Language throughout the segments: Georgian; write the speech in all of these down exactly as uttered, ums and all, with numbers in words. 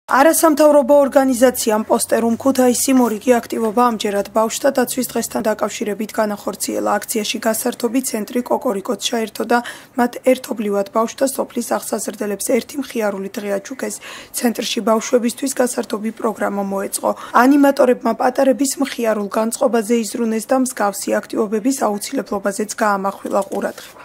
არასამთავრობო ორგანიზაციამ პოსტერუმ ქუთაისი მორიგი აქტივობა ამჯერად ბავშვთა დაცვის დღესთან დაკავშირებით განახორციელა. აქციაში გასართობი ცენტრი კოკორიკოც ჩაერთო და მათ ერთობლივად ბავშვთა სოფლის აღსაზრდელებს ერთი მხიარული დღე აჩუქეს. ცენტრში ბავშვებისთვის გასართობი პროგრამა მოეწყო. ანიმატორებმა პატარების მხიარულ განწყობაზე იზრუნეს და მსგავსი აქტივობების აუცილებლობაზეც გაამახვილა ყურადღება.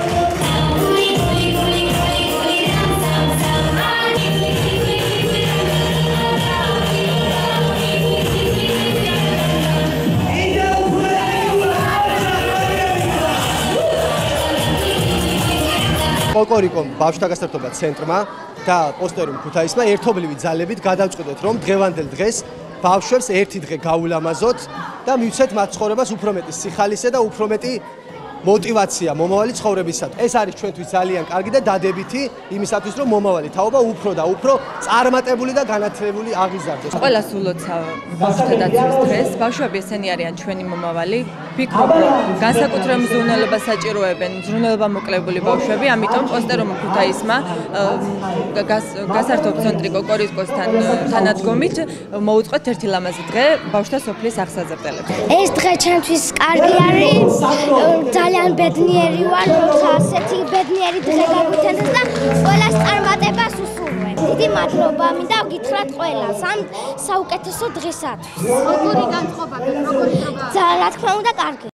კოკორიკომ ბავშვთა გასართობ ცენტრმა და პოსტერუმ ქუთაისმა ერთობლივი ძალებით გადავწყვეტეთ, რომ დღევანდელ დღეს ბავშვებს ერთი დღე გაულამაზოთ და მივცეთ მათ ცხოვრებას უფრო მეტი სიხალისე და უფრო მეტი мотивация მომავალი ცხოვრებისათვის. ეს არის ჩვენთვის ძალიან კარგი და დადებითი იმისათვის, რომ მომავალი თაობა უფრო და უფრო წარმატებული და განათლებული აღიზარდეს. ყველას ულოცავ ბავშვთა დაცვის დღეს. ბავშვები ესენი არიან ჩვენი მომავალი. ვფიქრობ, რომ განსაკუთრებულ მზრუნველობას საჭიროებენ მზრუნველობა მოკლებული ბავშვები, ამიტომ პოსტერუმ ქუთაისმა გასართობ ცენტრი კოკორიკოსთან თანადგომით მოუწყვეთ ერთი ლამაზი დღე ბავშვთა სოფლის აღსაზრდელებს. ეს დღე ჩემთვის კარგი არის. ძალიან ბედნიერი ვარ, როცა ასეთი ბედნიერი დღე გაგვიტანეს და ყველას წარმატებას უსურვებ. დიდი მადლობა მინდა გითხრათ ყველას ამ საუკეთესო დღესათვის. როგორი განწყობა, როგორი ძალიან რა თქმა უნდა კარგი.